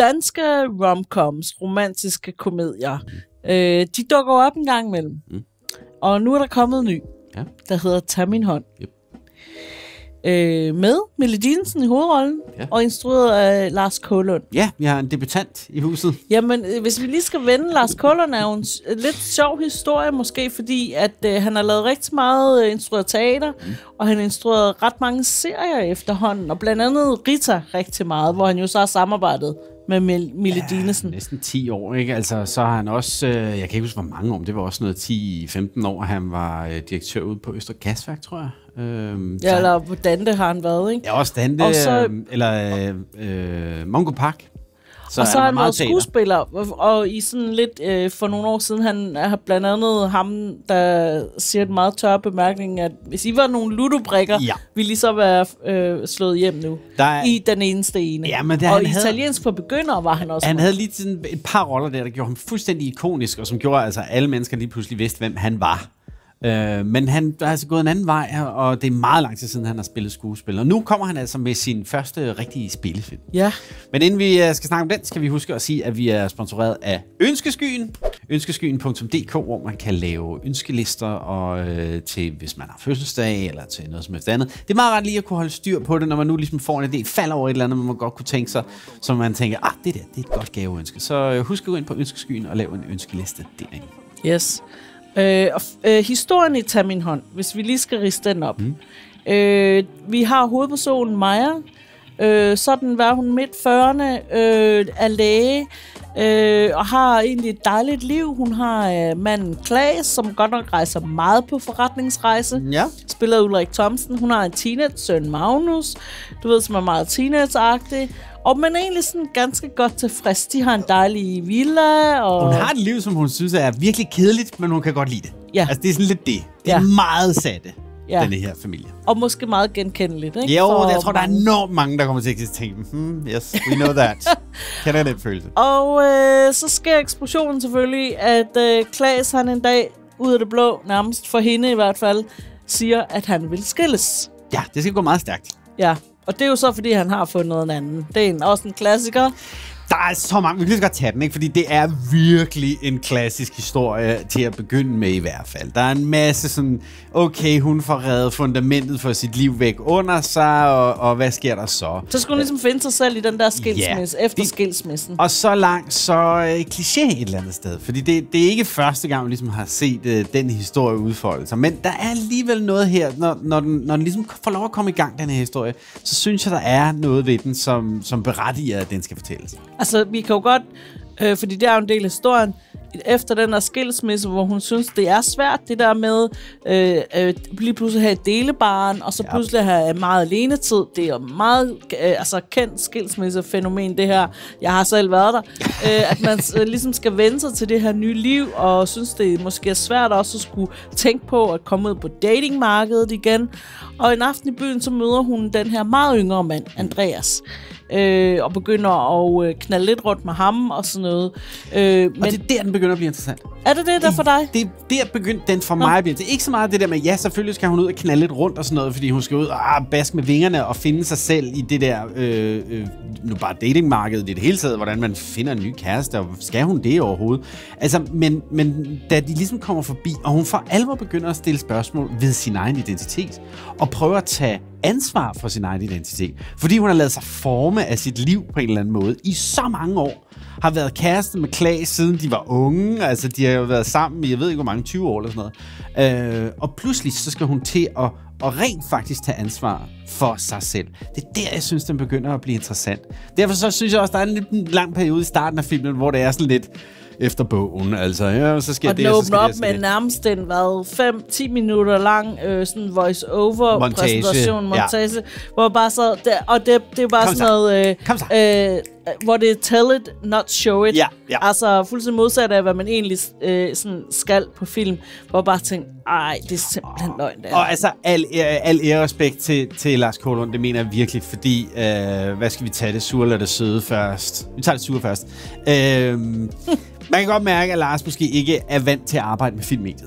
danske romcoms, romantiske komedier, de dukker op en gang imellem. Og nu er der kommet en ny, der hedder Tag min hånd. Yep. Med Mille Dinesen i hovedrollen, og instrueret af Lars Kaalund. Ja, vi har en debutant i huset. Jamen, hvis vi lige skal vende, Lars Kaalund er jo en lidt sjov historie, måske fordi, at han har lavet rigtig meget instrueret teater, og han har instrueret ret mange serier efterhånden, og blandt andet Rita rigtig meget, hvor han jo så har samarbejdet med Mille Dinesen. Næsten 10 år, ikke? Altså, så har han også, jeg kan ikke huske, hvor mange år, det var også noget 10-15 år, han var direktør ude på Østre Gasværk, tror jeg. Ja, eller på Dante har han været, ikke? Ja, også Dante, og så, eller Mongo Park. Så og så har han været skuespiller, og i sådan lidt, for nogle år siden, han har blandt andet ham, der siger en meget tør bemærkning, at hvis I var nogle ludobrikker, ville I så være slået hjem nu. I den eneste ene. Ja, men og italiensk for begyndere var han også. Han havde lige sådan et par roller der gjorde ham fuldstændig ikonisk, og som gjorde, altså alle mennesker lige pludselig vidste, hvem han var. Men han har altså gået en anden vej, og det er meget lang tid siden, han har spillet skuespil. Og nu kommer han altså med sin første rigtige spillefilm. Ja. Men inden vi skal snakke om den, skal vi huske at sige, at vi er sponsoreret af Ønskeskyen. Ønskeskyen.dk, hvor man kan lave ønskelister og til, hvis man har fødselsdag, eller til noget som helst andet. Det er meget rart lige at kunne holde styr på det, når man nu ligesom får en idé, falder over et eller andet, man godt kunne tænke sig, så man tænker, det er et godt gaveønske. Så husk at gå ind på Ønskeskyen og lave en ønskeliste derinde. Yes. Historien i Tag min hånd, hvis vi lige skal riste den op. Vi har hovedpersonen Maja. Sådan var hun midt 40'erne, er læge, og har egentlig et dejligt liv. Hun har manden Klaas, som godt nok rejser meget på forretningsrejse. Ja. Spiller Ulrik Thomsen. Hun har en teenage-søn, Magnus, du ved, som er meget teenage-agtig. Og man er egentlig sådan ganske godt tilfreds. De har en dejlig villa. Og hun har et liv, som hun synes er virkelig kedeligt, men hun kan godt lide det. Ja. Altså, det er sådan lidt det. Det er meget satte, denne her familie. Og måske meget genkendeligt, ikke? Jo, jeg tror, der er enormt mange, der kommer til at tænke, yes, we know that. Kan det den følelse? Og så sker eksplosionen selvfølgelig, at Klaas, han en dag, ud af det blå, nærmest for hende i hvert fald, siger, at han vil skilles. Ja, det skal gå meget stærkt. Ja, og det er jo så, fordi han har fundet en anden. Det er også en klassiker. Der er så mange, vi kan lige godt tage den, ikke? Fordi det er virkelig en klassisk historie til at begynde med i hvert fald. Der er en masse sådan, okay, hun får reddet fundamentet for sit liv væk under sig, og hvad sker der så? Så skulle hun ligesom finde sig selv i den der skilsmisse, efter skilsmissen. Og så langt, så kliché et eller andet sted. Fordi det er ikke første gang, vi ligesom har set den historie udfolde sig. Men der er alligevel noget her, når den ligesom får lov at komme i gang, den her historie, så synes jeg, der er noget ved den, som berettiger, at den skal fortælles. Altså, vi kan jo godt, fordi det er jo en del af historien, efter den der skilsmisse, hvor hun synes, det er svært, det der med lige pludselig have et delebarn, og så pludselig have meget alenetid. Det er jo meget kendt skilsmissefænomen, det her. Jeg har selv været der. At man ligesom skal vende sig til det her nye liv, og synes, det måske er svært også at skulle tænke på at komme ud på datingmarkedet igen. Og en aften i byen, så møder hun den her meget yngre mand, Andreas. Og begynder at knalde lidt rundt med ham og sådan noget. Men det er der, den begynder at blive interessant. Er det der for dig? Det er der begyndte den for mig. Det er ikke så meget det der med, ja, selvfølgelig skal hun ud og knalde lidt rundt og sådan noget, fordi hun skal ud og baske med vingerne og finde sig selv i det der, nu bare datingmarkedet i det hele taget, hvordan man finder en ny kæreste, og skal hun det overhovedet? Altså, men da de ligesom kommer forbi, og hun for alvor begynder at stille spørgsmål ved sin egen identitet, og prøver at tage ansvar for sin egen identitet, fordi hun har ladet sig forme af sit liv på en eller anden måde i så mange år, har været kæreste med Klaas, siden de var unge, altså de har jo været sammen i, jeg ved ikke hvor mange, 20 år eller sådan noget, og pludselig så skal hun til at rent faktisk tage ansvar for sig selv. Det er der, jeg synes, den begynder at blive interessant. Derfor så synes jeg også, der er en lidt lang periode i starten af filmen, hvor det er sådan lidt efter bogen, altså, ja, så sker det, og den åbner op med nærmest en 5-10 minutter lang sådan voice-over præsentation, montage, hvor bare så, det er bare sådan noget, hvor det er tell it, not show it. Ja. Altså fuldstændig modsat af, hvad man egentlig sådan skal på film, hvor bare tænker, ej, det er simpelthen løgn, det er. Og altså, al respekt til Lars Kaalund, det mener jeg virkelig, fordi, hvad skal vi tage, det sure eller det søde først? Vi tager det sure først. Man kan godt mærke, at Lars måske ikke er vant til at arbejde med filmmediet.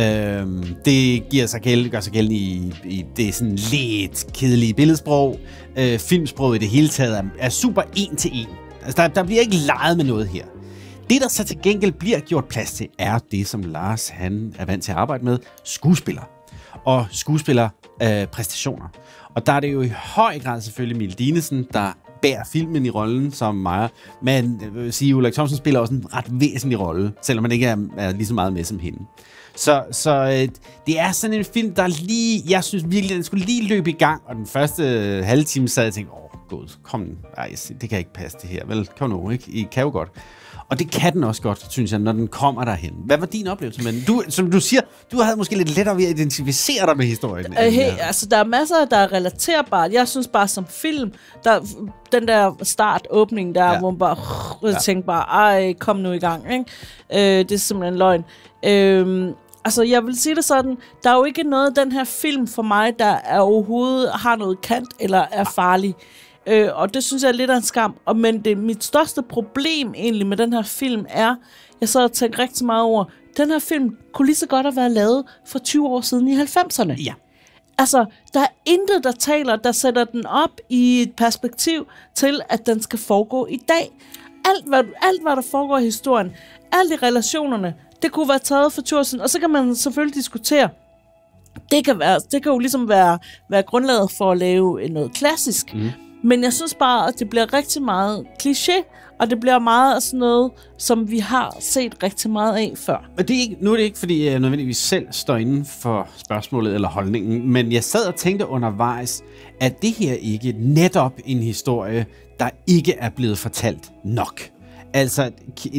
Det gør sig gældende i det sådan lidt kedelige billedsprog. Filmsprog i det hele taget er super en til en. Altså, der bliver ikke leget med noget her. Det, der så til gengæld bliver gjort plads til, er det, som Lars han er vant til at arbejde med, skuespillere. Og skuespillerpræstationer. Og der er det jo i høj grad selvfølgelig Mille Dinesen, der bærer filmen i rollen som Maja. Men jeg vil sige, Ulrik Thomsen spiller også en ret væsentlig rolle, selvom man ikke er lige så meget med som hende. Så det er sådan en film, der lige... Jeg synes virkelig, den skulle lige løbe i gang, og den første halve time sad jeg og tænkte, god, kom nu. Ej, det kan ikke passe det her. Vel, kom nu, ikke? I kan jo godt. Og det kan den også godt, synes jeg, når den kommer derhen. Hvad var din oplevelse med den? Som du siger, du havde måske lidt lettere ved at identificere dig med historien. Altså, der er masser, der er relaterbart. Jeg synes bare, som film, den der start-åbning der, hvor man bare tænker bare, ej, kom nu i gang, ikke? Det er simpelthen løgn. Altså, jeg vil sige det sådan, der er jo ikke noget den her film for mig, der er overhovedet har noget kant eller er farlig. Og det synes jeg er lidt af en skam. Men mit største problem egentlig med den her film er, jeg sad og tænkte rigtig meget over, den her film kunne lige så godt have været lavet for 20 år siden i 90'erne. Ja. Altså, der er intet, der sætter den op i et perspektiv til, at den skal foregå i dag. Alt hvad der foregår i historien, alle de relationerne, det kunne være taget for 20 år siden. Og så kan man selvfølgelig diskutere, det kan jo ligesom være grundlaget for at lave noget klassisk. Men jeg synes bare, at det bliver rigtig meget kliché, og det bliver meget sådan noget, som vi har set rigtig meget af før. Og nu er det ikke, fordi jeg nødvendigvis selv står inden for spørgsmålet eller holdningen, men jeg sad og tænkte undervejs, at det her ikke netop en historie, der ikke er blevet fortalt nok. Altså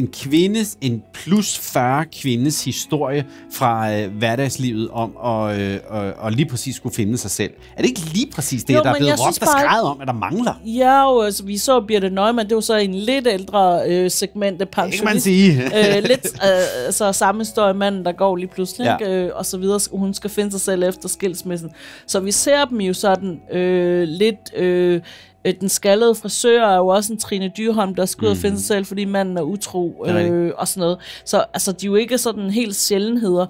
en plus 40 kvindes historie fra hverdagslivet om at lige præcis skulle finde sig selv. Er det ikke lige præcis det, der er blevet råbt og skrevet om, at der mangler? Ja, jo, altså, vi så Birthe Neumann, det var så en lidt ældre segment af pensionist. Det kan man sige. Lidt så samme historie, manden der går lige pludselig, og så videre. Hun skal finde sig selv efter skilsmissen. Så vi ser dem jo sådan lidt... Den skaldede frisør er jo også en Trine Dyrholm, der skal ud og finde sig selv, fordi manden er utro og sådan noget. Så altså, de er jo ikke sådan helt sjældenheder.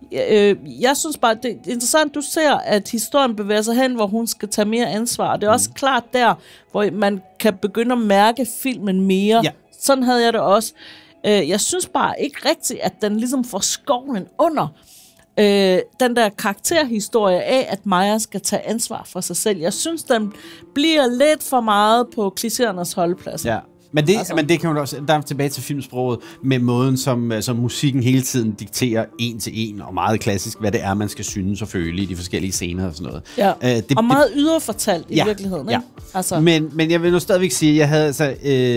Jeg synes bare, det er interessant, du ser, at historien bevæger sig hen, hvor hun skal tage mere ansvar. Det er også klart der, hvor man kan begynde at mærke filmen mere. Ja. Sådan havde jeg det også. Jeg synes bare ikke rigtigt, at den ligesom får skovlen under den der karakterhistorie af, at Maja skal tage ansvar for sig selv. Jeg synes, den bliver lidt for meget på klichéernes holdeplads. Ja. Men det kan jo også, der er tilbage til filmsproget, med måden, som musikken hele tiden dikterer en til en, og meget klassisk, hvad det er, man skal synes og føle i de forskellige scener og sådan noget. Ja. Og meget yderfortalt i virkeligheden. Ja. Ikke? Altså. Men jeg vil nu stadigvæk sige, at jeg havde altså,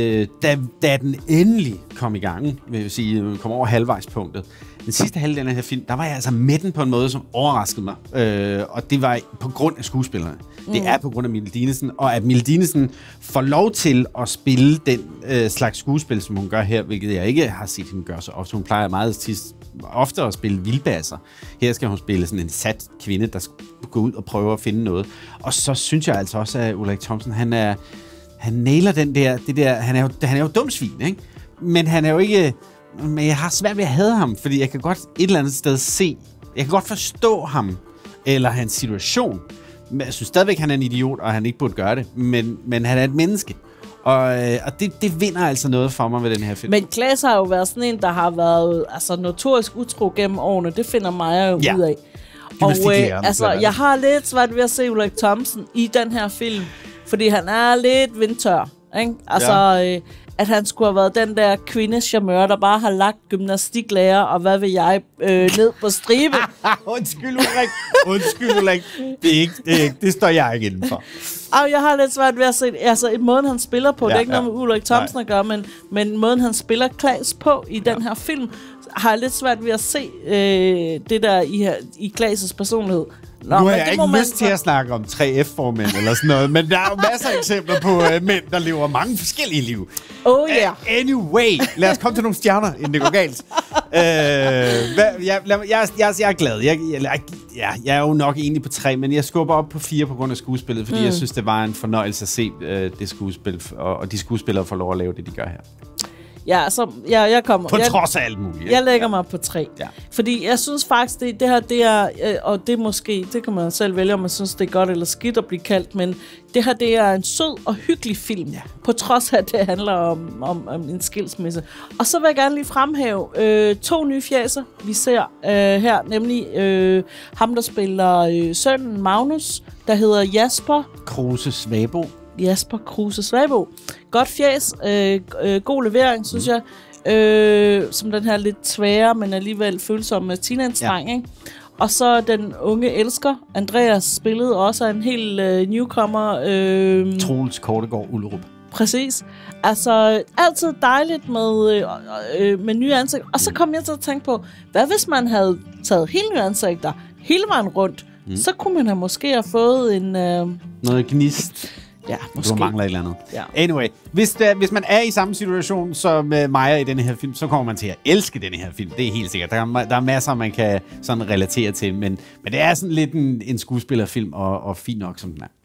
da den endelig kom i gang, vil jeg sige, kom over halvvejspunktet, den sidste halvdel af den her film, der var jeg altså med den på en måde, som overraskede mig. Og det var på grund af skuespillerne. Det er på grund af Mille Dinesen, og at Mille Dinesen får lov til at spille den slags skuespil, som hun gør her, hvilket jeg ikke har set hende gøre så ofte. Hun plejer meget ofte at spille vildbasser. Her skal hun spille sådan en sat kvinde, der skal gå ud og prøve at finde noget. Og så synes jeg altså også, at Ulrik Thomsen, han nailer det der, han er jo dumsvin, ikke? Men han er jo ikke... Men jeg har svært ved at hade ham, fordi jeg kan godt et eller andet sted se, jeg kan godt forstå ham, eller hans situation. Men jeg synes stadigvæk, han er en idiot, og han ikke burde gøre det. Men han er et menneske. Og det vinder altså noget for mig ved den her film. Men Claes har jo været sådan en, der har været notorisk utro gennem årene. Det finder Maja jo ud af. Og jeg har lidt svært ved at se Ulrik Thomsen i den her film, fordi han er lidt vindtør. Ikke? Altså... at han skulle have været den der kvindecharmeur, der bare har lagt gymnastiklærer, og hvad vil jeg, ned på stribe. Undskyld, Ulrik. Det står jeg ikke inden for. Og jeg har lidt svært ved at se, altså måden han spiller på, det er ikke noget med Ulrik Thomsen at gøre, men måden han spiller Claes på i den her film, har jeg lidt svært ved at se det der i Claes' personlighed. Nu har jeg ikke lyst til at snakke om 3F-formænd eller sådan noget, men der er jo masser af eksempler på mænd, der lever mange forskellige liv. Oh yeah. Anyway, lad os komme til nogle stjerner, inden det går galt. Jeg er glad. Jeg er jo nok egentlig på 3, men jeg skubber op på 4 på grund af skuespillet, fordi jeg synes, det var en fornøjelse at se det skuespil, og de skuespillere får lov at lave det, de gør her. Ja, så jeg kommer... På trods af alt muligt. Jeg lægger mig på 3. Ja. Fordi jeg synes faktisk, det her, det er... Og det måske... Det kan man selv vælge, om man synes, det er godt eller skidt at blive kaldt. Men det her, det er en sød og hyggelig film. Ja. På trods af, at det handler om en skilsmisse. Og så vil jeg gerne lige fremhæve 2 nye fjeser, vi ser her. Nemlig ham, der spiller sønnen Magnus, der hedder Jasper Kruse Svabo. Jasper Kruse Svabo. Godt fjes. God levering, synes jeg. Som den her lidt tvære, men alligevel følsomme teenage-dreng, ikke? Og så den unge elsker, Andreas, spillede også en helt newcomer. Troels Kortegaard Ullerup. Præcis. Altså, altid dejligt med nye ansigter. Og så kom jeg til at tænke på, hvad hvis man havde taget hele nye ansigter hele vejen rundt? Så kunne man måske have fået en... Noget gnist. Ja, måske. Du mangler et eller andet. Ja. Anyway, hvis man er i samme situation som Maja i denne her film, så kommer man til at elske denne her film. Det er helt sikkert. Der er masser, man kan sådan relatere til, men det er sådan lidt en skuespillerfilm, og fint nok, som den er.